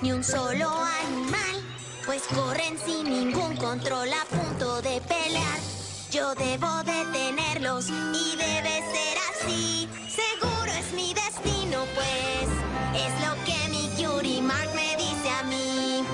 ni un solo animal, pues corren sin ningún control a punto de pelear. Yo debo detenerlos y debe ser así. Seguro es mi destino, pues es lo que mi Cutie Mark me dice a mí.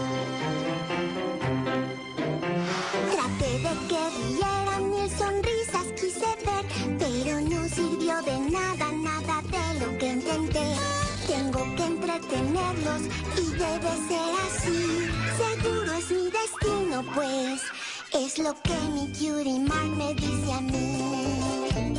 Traté de que rieran, mil sonrisas quise ver, pero no sirvió de nada, nada de lo que intenté. Tengo que entretenerlos y debe ser así. Seguro es mi destino, pues es lo que mi Cutie Mark me dice a mí.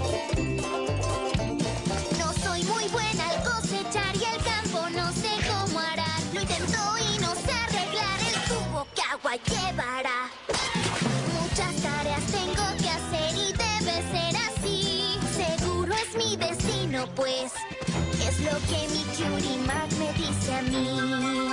No soy muy buena al cosechar y el campo no sé cómo arar. Lo intento y no sé arreglar el tubo que agua llevará. Muchas tareas tengo que hacer y debe ser así. Seguro es mi destino, pues es lo que mi Cutie Mark me dice a mí.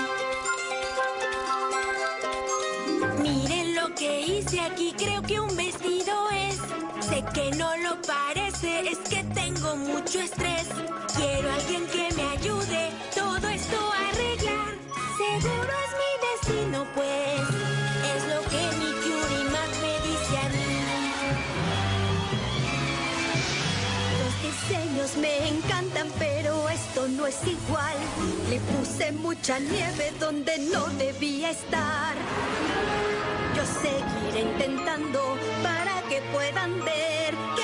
Miren lo que hice aquí, creo que un vestido es. Sé que no lo parece, es que tengo mucho estrés. Quiero a alguien que me ayude todo esto a arreglar. Seguro es mi destino, pues es lo que mi Cutie Mark me dice a mí. Los diseños me encantan, pero esto no es igual. Le puse mucha nieve donde no debía estar. Yo seguiré intentando para que puedan ver